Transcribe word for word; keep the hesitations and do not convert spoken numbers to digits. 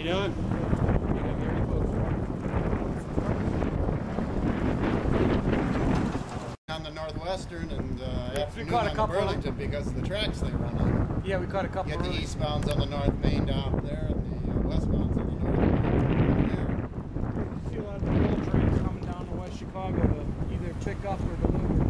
doing? On the Northwestern and uh, afternoon caught a on couple the Burlington because of the tracks they run on. Yeah, we caught a couple. You get the eastbounds on the North Main down there and the uh, westbounds on the North Main there. You see a lot of the rail trains coming down to West Chicago to either pick up or deliver.